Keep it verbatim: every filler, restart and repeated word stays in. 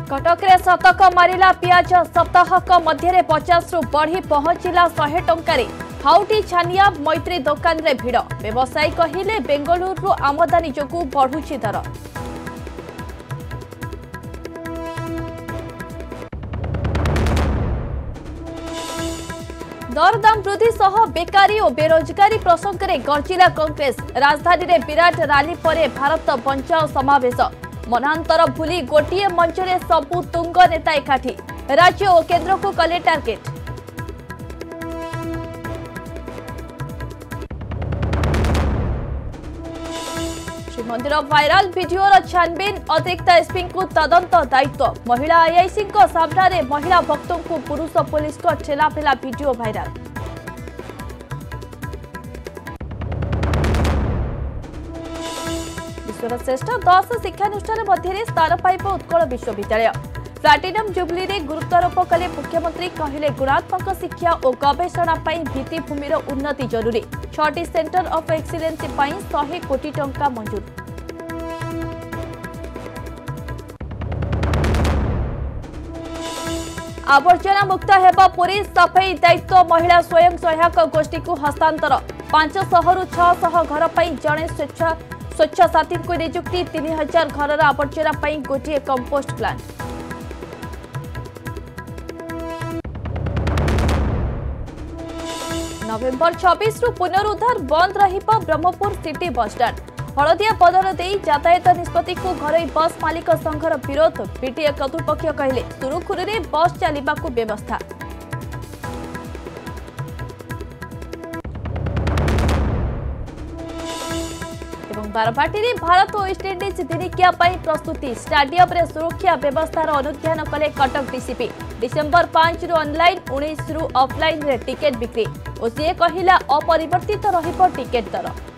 कटकरे शतक मारिला पियाज सप्ताहक मध्य पचास रु बढ़ी पहुंचला शहे टंकार हाउटी छानिया मैत्री दुकान रे भिड़ व्यवसायी कहिले बेंगलुरु आमदानी जोगु बढ़ुछि दर। दरदाम वृद्धि सह बेकारी और बेरोजगारी प्रसंग में गर्जिला कांग्रेस राजधानी में विराट रैली पर भारत बंचाओ समावेश मनांतर भूली गोटे मंच में सबु तुंग नेता एकाठी राज्य और केंद्र को कले टार्गेट। श्रीमंदिर वायरल वीडियोर छानबीन अतिरिक्त एसपी को तदंत दायित्व महिला आईआईसी सामने महिला भक्तों को पुरुष पुलिस को ठेलाफेला वीडियो भाइराल। विश्वर श्रेष्ठ दस शिक्षानुष्ठान मध्य स्थान पाइब उत्कल विश्वविद्यालय प्लाटिनम जुबली रे गुरुत्वारोप कले मुख्यमंत्री कहले गुणात्मक शिक्षा और गवेषणा भित्तिभूमि उन्नति जरूरी छटी सेंटर ऑफ एक्सीलेंसी सौ कोटी टंका मंजूर। आवर्जना मुक्त हेबा पुरी सफाई दायित्व महिला स्वयं सहायक गोष्ठी को हस्तांतर पांच सौ रु छह सौ घर पर जड़े स्वच्छ स्वच्छ साथी को नियुक्ति तीन हजार घर आवर्जना गोटे कंपोस्ट प्लांट। नवेम्बर छब्बीस रु पुनरुद्धार बंद रहिबा Brahmapur city bus stand Haldia Padar दे यातायात निष्पत्ति को घरोई बस मालिक संघर विरोध बीटीए कर्तृपक्ष कहले सुरुखुरु बस चलने को व्यवस्था। बारबाटी भारत और वेस्टइंडिज दिनिकिया प्रस्तुति स्टाडियम रे सुरक्षा व्यवस्थार अनुध्यान कले कटक डीसीपी डिसेम्बर पांच रु ऑनलाइन उन्नीस रु ऑफलाइन रे टिकेट बिक्री और सी कहला अपरिवर्तित रहिबो टिकेट दर।